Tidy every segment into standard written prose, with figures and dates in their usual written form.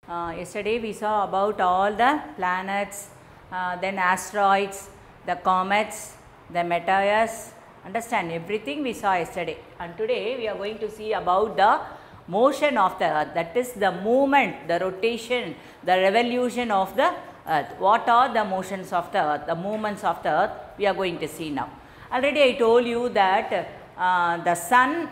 Yesterday we saw about all the planets, then asteroids, the comets, the meteors. Understand everything we saw yesterday. And today we are going to see about the motion of the earth, that is the movement, the rotation, the revolution of the earth. What are the motions of the earth, the movements of the earth, we are going to see now. Already I told you that the sun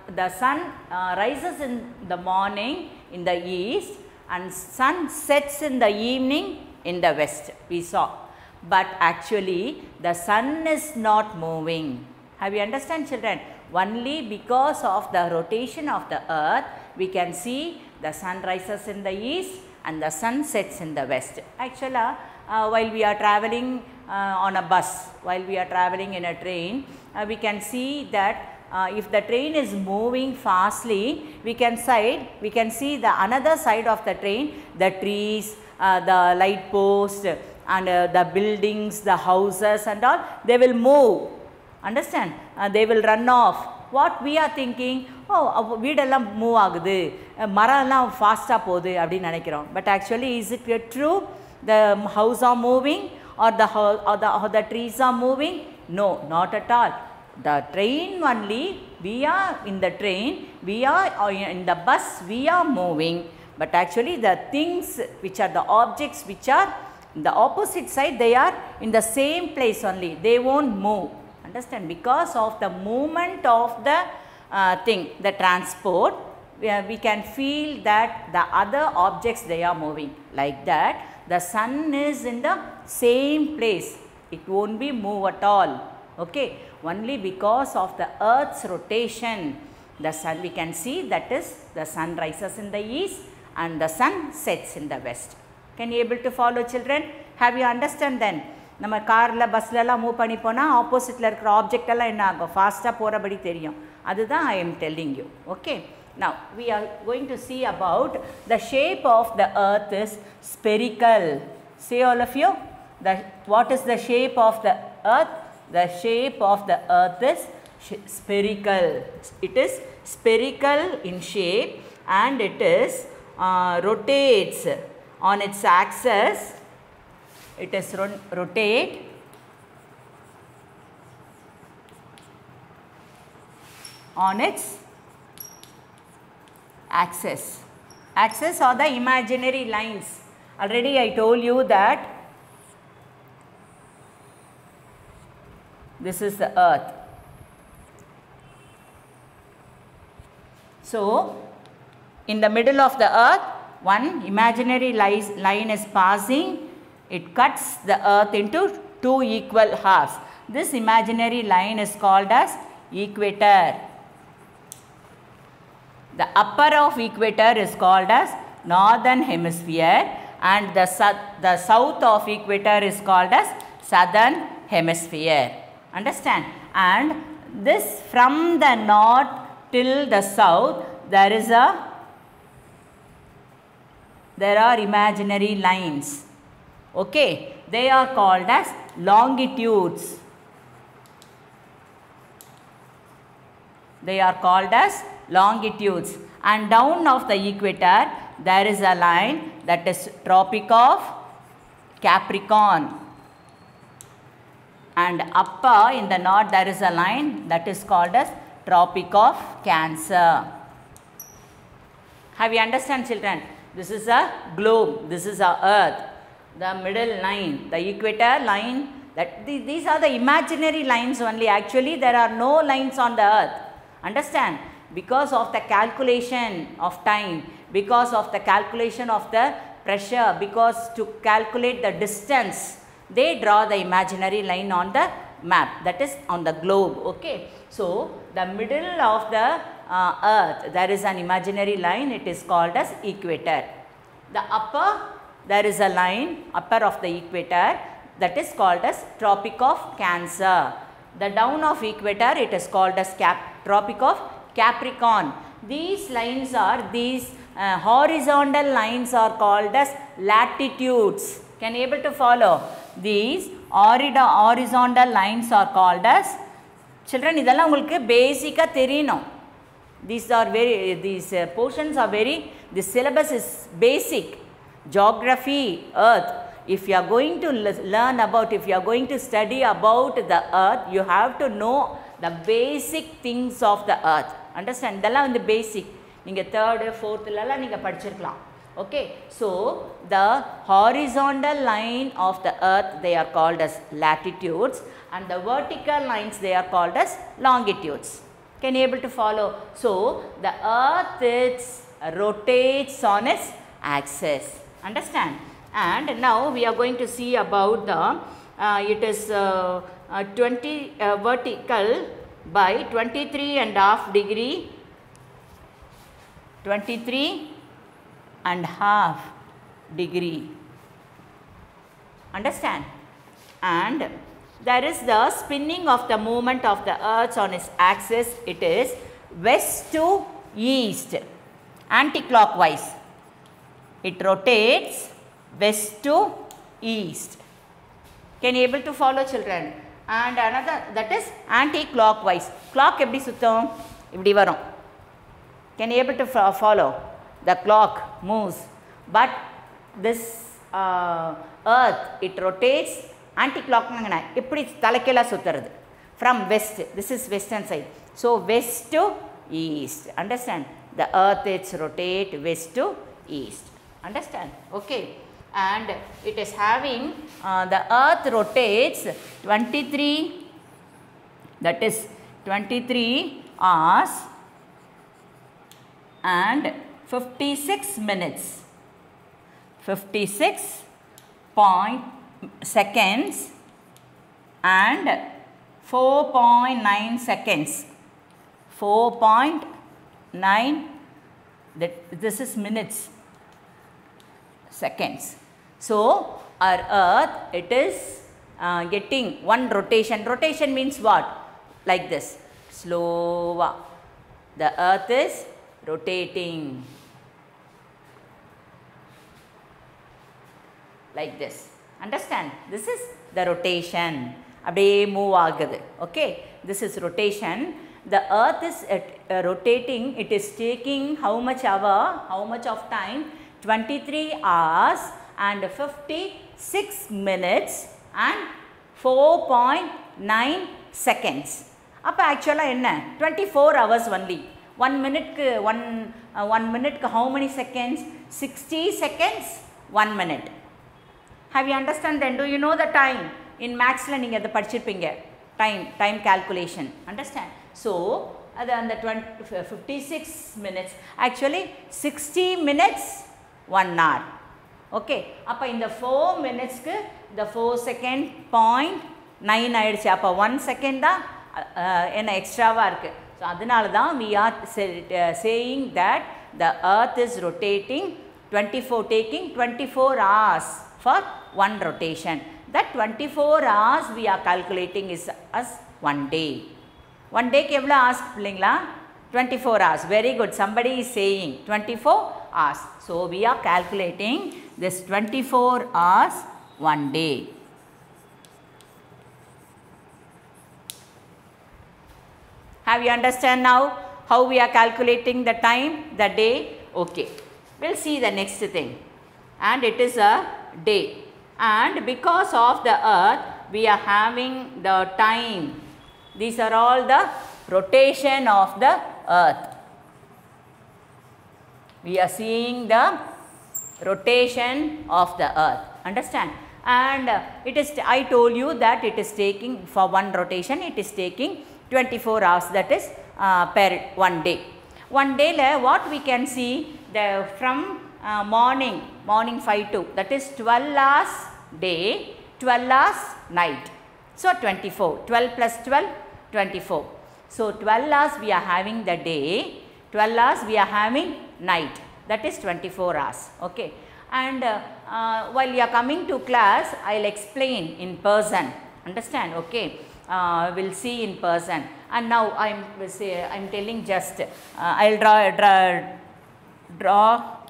rises in the morning in the east and sun sets in the evening in the west, we saw. But actually the sun is not moving. Have you understand, children? Only because of the rotation of the earth we can see the sun rises in the east and the sun sets in the west. Actually while we are traveling on a bus, while we are traveling in a train, we can see that if the train is moving fastly, we can see the another side of the train, the trees, the light post and the buildings, the houses and all, they will move. Understand? They will run off. What we are thinking, oh, வீடெல்லாம் move ஆகுது, மரம்லாம் ஃபாஸ்ட்டாக போகுது அப்படின்னு நினைக்கிறோம். But actually is it true? The house are moving or the trees are moving? No, not at all. The train only, we are in the train, we are in the bus, we are moving. But actually the things which are the objects which are in the opposite side, they are in the same place only, they won't move. Understand? Because of the movement of the the transport, we can feel that the other objects they are moving. Like that, the sun is in the same place, it won't be move at all. Okay, only because of the earth's rotation, the sun, we can see that is the sun rises in the east and the sun sets in the west. Can you able to follow, children? Have you understand then? நம்ம காரில் பஸ்லலாம் move பண்ணி போனால் ஆப்போசிட்டில் இருக்கிற object எல்லாம் என்ன ஆகும், ஃபாஸ்ட்டாக போகிறபடி தெரியும். அதுதான் I am telling you. Okay. Now we are going to see about the shape of the earth is spherical. Say all of you, what is the shape of the earth? The shape of the earth is spherical. It is spherical in shape and it is rotates on its axis. It is rotate on its axis. Axis are the imaginary lines. Already I told you that this is the earth. So in the middle of the earth, one imaginary line is passing. It cuts the earth into two equal halves. This imaginary line is called as equator. The upper of equator is called as northern hemisphere and the south of equator is called as southern hemisphere. Understand? And this from the north till the south there are imaginary lines. Okay, they are called as longitudes. They are called as longitudes. And down of the equator there is a line that is Tropic of Capricorn. And upper in the north there is a line that is called as Tropic of Cancer. Have you understand, children? This is a globe, this is our earth. The middle line, the equator line, that these are the imaginary lines only. Actually there are no lines on the earth. Understand? Because of the calculation of time, because of the calculation of the pressure, because to calculate the distance, they draw the imaginary line on the map, that is on the globe. Okay. So the middle of the earth there is an imaginary line, it is called as equator. The upper, there is a line upper of the equator, that is called as Tropic of Cancer. The down of equator, it is called as Tropic of Capricorn. These lines are, horizontal lines are called as latitudes. Can you able to follow? These horizontal lines are called as, children, இதெல்லாம் உங்களுக்கு பேசிக்கா தெரியணும். These portions are very, the syllabus is basic. geography, earth, if you are going to learn about, if you are going to study about the earth, you have to know the basic things of the earth. Understand? இதெல்லாம் வந்து basic. நீங்க 3rd 4th லலாம் நீங்க படிச்சிருக்கலாம். Okay, so the horizontal line of the earth, they are called as latitudes, and the vertical lines, they are called as longitudes. Can you able to follow? So the earth rotates on its axis. Understand? And now we are going to see about the it is 20 vertical by 23.5 degree, 23.5 degree. Understand? And there is the spinning of the movement of the earth on its axis. It is west to east, anti-clockwise. It rotates west to east. Can you able to follow, children? And another, that is anti-clockwise. Clock eppadi suttum? Ipdi varum. Can you able to follow? The clock moves, but this earth, it rotates anti-clock nangana ipdi thalakela suttarudhu from west. This is western side, so west to east. Understand? The earth, it's rotate west to east. Understand? Okay. And it is having the earth rotates 23, that is 23 hours and 56 minutes, 56 seconds and 4.9 seconds, 4.9, this is minutes, seconds. So our earth, it is getting one rotation. Rotation means what? Like this, slow. The earth is rotating like this. Understand? This is the rotation. Abdiye move agudhu. Okay, this is rotation. The earth is rotating. It is taking how much hour? How much of time? 23 hours and 56 minutes and 4.9 seconds. Appa actually enna 24 hours only. 1 minute ku 1 minute ku how many seconds? 60 seconds 1 minute. Have you understand then? Do you know the time? In max la neenga adha padichirpinga. Time calculation. Understand? So adha and the 56 minutes, actually 60 minutes 1 hour. Okay, appa in the 4 minutes ku the 4 second 0.9 ஆயிடுச்சு. அப்போ 1 second தான் என்ன எக்ஸ்ட்ராவாக இருக்குது. So அதனால தான் we are saying that the earth is rotating 24, taking 24 hours for one rotation. That 24 hours we are calculating is as 1 day. 1 day க்கு எவ்வளோ hours பிள்ளைங்களா? 24 hours. Very good. Somebody is saying 24 hours. So we are calculating this 24 hours 1 day. Have you understand now how we are calculating the time, the day? Okay. We'll see the next thing. And it is a day. And because of the earth, we are having the time. These are all the rotation of the earth. We are seeing the rotation of the earth. Understand? And it is, I told you that it is taking, for one rotation, it is taking 24 hours, that is per 1 day. 1 day what we can see, the from morning 5 to, that is 12 hours day, 12 hours night. So 24, 12 plus 12, 24. So 12 hours we are having the day, 12 hours we are having night, that is 24 hours. Okay. And while you are coming to class, I will explain in person. Understand? Okay. We will see in person. And now I am telling just, I will draw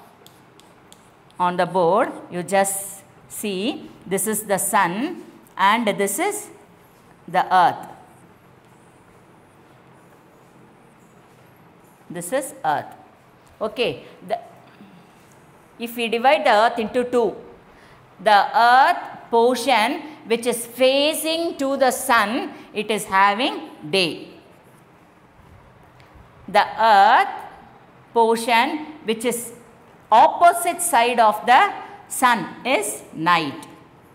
on the board. You just see, this is the sun and this is the earth. This is earth. Okay. if we divide the earth into two, the earth portion which is facing to the sun, it is having day. The earth portion which is opposite side of the sun is night.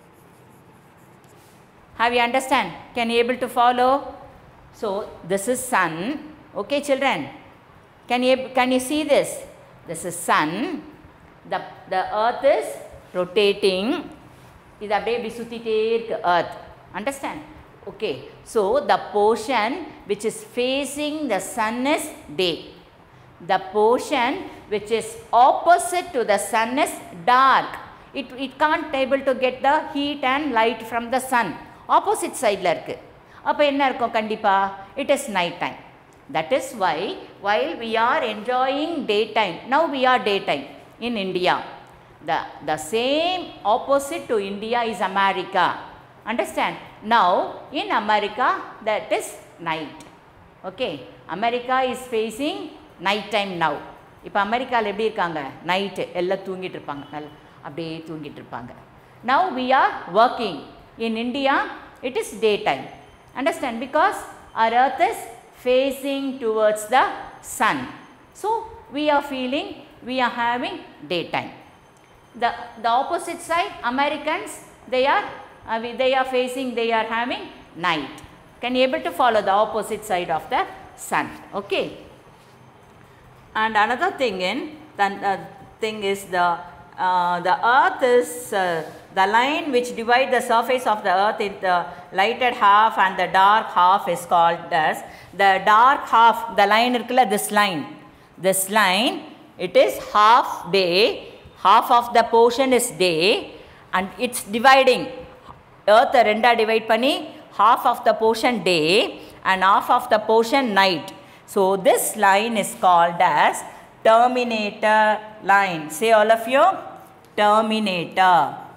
Have you understand? Can you able to follow? So this is sun. Okay, children. Can you see this? This is sun. The earth is rotating. This is earth. Understand? Okay. So the portion which is facing the sun is day. The portion which is opposite to the sun is dark. It can't able to get the heat and light from the sun. Opposite side la irukku. Appo enna irukum kandipa? It is night time. That is why while we are enjoying daytime, now we are daytime in India. The same opposite to India is America. Understand? Now in America that is night. Okay. America is facing night time now. இப்போ அமெரிக்காவில் எப்படி இருக்காங்க? Night எல்லாம் தூங்கிட்டு இருப்பாங்க, நல்லா அப்படியே தூங்கிட்டு இருப்பாங்க. Now we are working. In India, it is daytime. Understand? Because our earth is facing towards the sun. So we are feeling, we are having daytime. The opposite side, Americans, they are facing, they are having night. Can you able to follow the opposite side of the sun? Okay. And another thing is the earth is the line which divides the surface of the earth in the lighted half and the dark half is called as the dark half. The line irukla, this line, it is half day, half of the portion is day, and it's dividing. Earth renda divide pani, half of the portion day and half of the portion night. So this line is called as terminator line. Say all of you, terminator.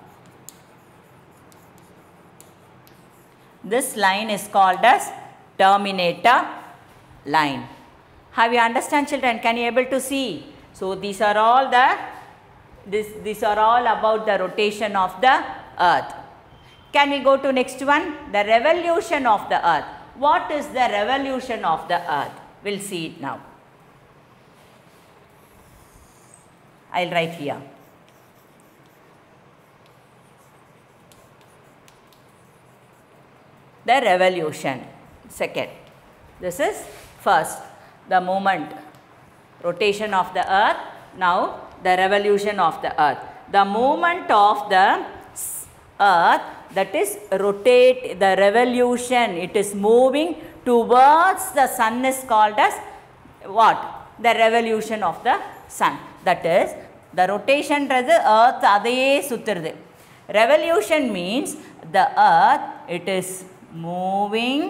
This line is called as terminator line. Have you understand, children? Can you able to see? So these are all these are all about the rotation of the earth. Can we go to next one? The revolution of the earth. What is the revolution of the earth? We'll see it now. I'll write here. The revolution. Second. This is first, the movement, rotation of the earth. Now the revolution of the earth. The movement of the earth, that is rotate, the revolution, it is moving towards the sun is called as what? The revolution of the sun. That is, the rotation rather earth adeye suthirudhu. Revolution means the earth, it is moving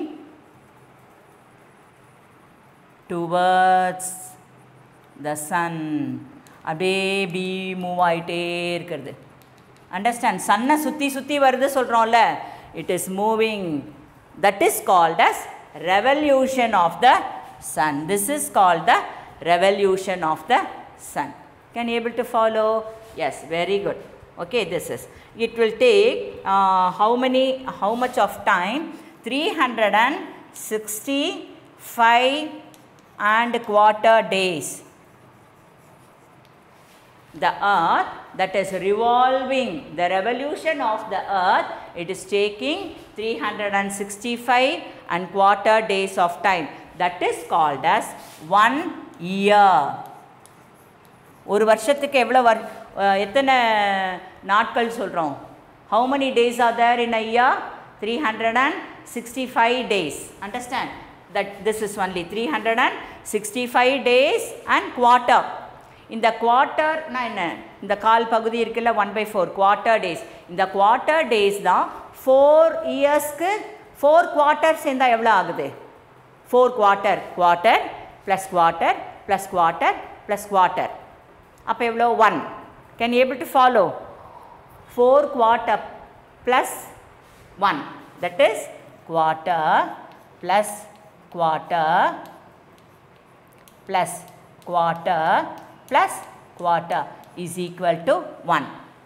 towards the sun. Abbe move aite irukkuradhu. Understand? Sunna sutti varudhu solromla. It is moving. That is called as revolution of the sun. This is called the revolution of the sun. Can you able to follow? Yes, very good. Okay, this is. It will take how much of time? 365 and quarter days. The earth that is revolving, the revolution of the earth, it is taking 365 and quarter days of time. That is called as 1 year. ஒரு வருஷத்துக்கு எவ்வளவு எத்தனை நாட்கள் சொல்றோம்? How many days are there in a year? 365 days. Understand? That this is only 365 days and quarter. இந்த quarter என்ன, இந்த கால் பகுதி இருக்குல்ல 1/4 குவார்ட்டர் டேஸ். இந்த குவார்ட்டர் டேஸ் தான் 4 இயர்ஸ்க்கு 4 குவார்ட்டர் சேர்ந்தா எவ்வளோ ஆகுது? 4 quarter, quarter plus quarter plus quarter plus quarter, அப்போ எவ்வளோ? 1. Can you able to follow? 4 quarter plus 1, that is quarter plus quarter plus quarter plus quarter is equal to 1.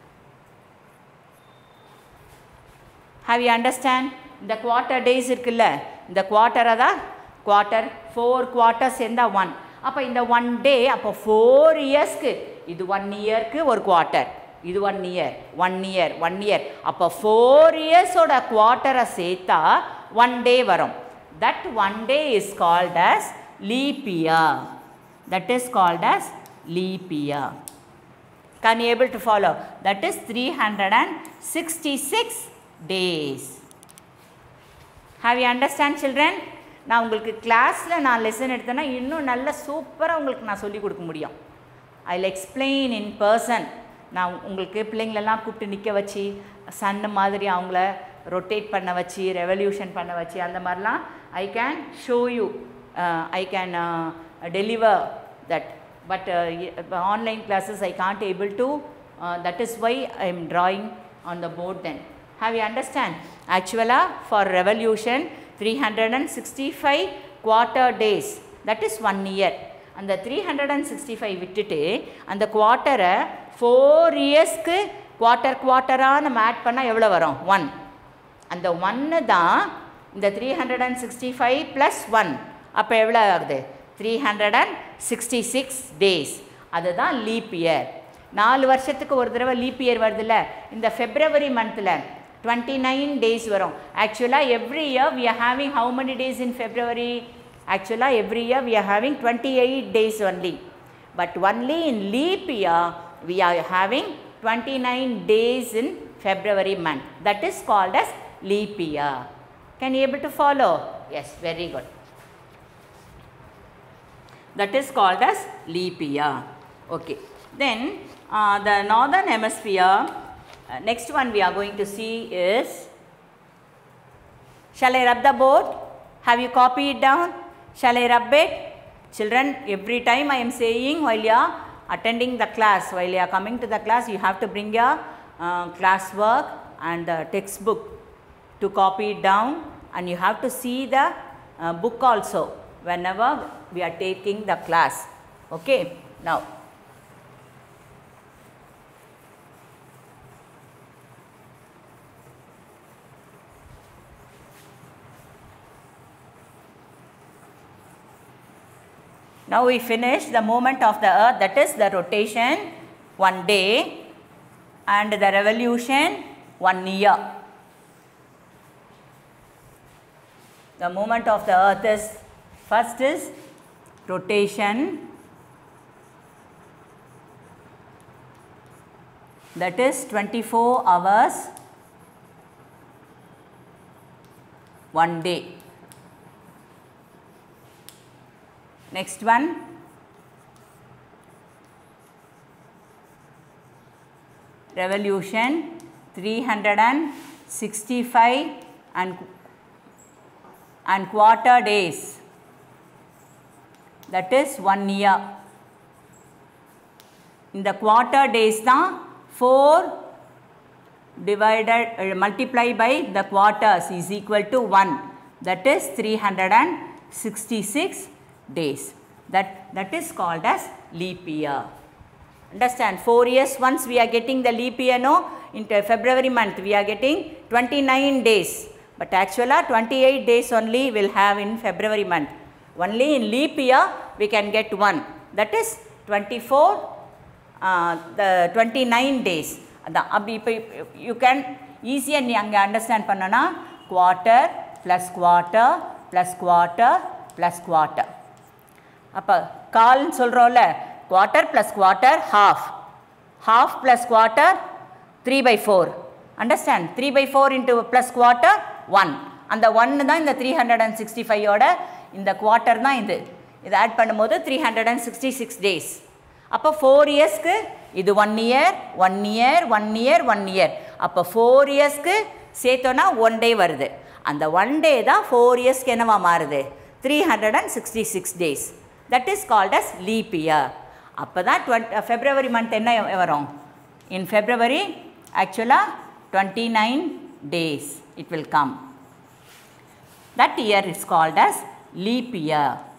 Have you understand? The quarter days இருக்குல்ல, இந்த quarter அதான் quarter 4 quarters சேர்ந்தா 1. அப்போ இந்த 1 day, அப்போ 4 yearsக்கு இது 1 yearக்கு ஒரு quarter, இது 1 year, 1 year, 1 year. அப்போ 4 yearsோட quarterஐ சேர்த்தா 1 day வரும். That 1 day is called as leap year. That is called as leap year. Can you able to follow? That is 366 days. Have you understand children? நான் உங்களுக்கு கிளாஸில் நான் லெசன் எடுத்தேன்னா இன்னும் நல்ல சூப்பராக உங்களுக்கு நான் சொல்லிக் கொடுக்க முடியும். I will explain in person. நான் உங்களுக்கு பிள்ளைங்களெல்லாம் கூப்பிட்டு நிற்க வச்சு சன்னு மாதிரி அவங்கள ரொட்டேட் பண்ண வச்சு ரெவல்யூஷன் பண்ண வச்சு அந்த மாதிரிலாம் I can show you, I can deliver that. But online classes I can't able to, that is why I am drawing on the board then. Have you understand? Actually for revolution 365 quarter days, that is 1 year. And the 365 விட்டுட்டு அந்த குவார்ட்டரை 4 இயர்ஸ்க்கு குவார்ட்டராக நம்ம add பண்ணால் எவ்வளோ வரும்? 1. அந்த 1 தான் இந்த 365 + 1, அப்போ எவ்வளோ ஆகுது? 366 days. அதுதான் லீப் இயர். 4 வருஷத்துக்கு ஒரு தடவை லீப் இயர் வருதுல்ல, இந்த ஃபெப்ரவரி மந்தில் 29 days வரும். ஆக்சுவலாக every year we are having how many days in February? Actually every year we are having 28 days only. But only in leap year we are having 29 days in February month. That is called as leap year. Can you able to follow? Yes, very good. That is called as leap year. Okay. Then the northern hemisphere, next one we are going to see is, shall I rub the board? Have you copied it down? Shall I rub it? Children, every time I am saying while you are attending the class, while you are coming to the class, you have to bring your class work and the textbook to copy it down, and you have to see the book also whenever we are taking the class. Okay. Now we finish the movement of the earth, that is the rotation 1 day and the revolution 1 year. The movement of the earth is, first is rotation, that is 24 hours 1 day. Next one, revolution 365 and quarter days, that is 1 year. In the quarter days தான் 4 divided multiply by the quarters is equal to 1, that is 366 days. That is called as leap year. Understand? 4 years once we are getting the leap year, no? In February month we are getting 29 days, but actually 28 days only will have in February month. Only in leap year we can get 1, that is 24 the 29 days. You can easily understand பண்ணனா quarter plus quarter plus quarter plus quarter. அப்போ கால்னு சொல்கிறோம்ல, quarter plus quarter half plus quarter 3/4. Understand? 3/4 into plus quarter 1. அந்த 1 தான் இந்த 365ஓட இந்த quarter தான் இது ஆட் பண்ணும்போது 366 days. அப்போ 4 இயர்ஸ்க்கு இது 1 year 1 year 1 year 1 year. அப்போ 4 இயர்ஸ்க்கு சேர்த்தோன்னா 1 day வருது. அந்த 1 day தான் 4 இயர்ஸ்க்கு என்னவா மாறுது? 366 days. That is called as leap year. அப்போ தான் February month என்ன வரும்? In February actually 29 days it will come. That year is called as leap year.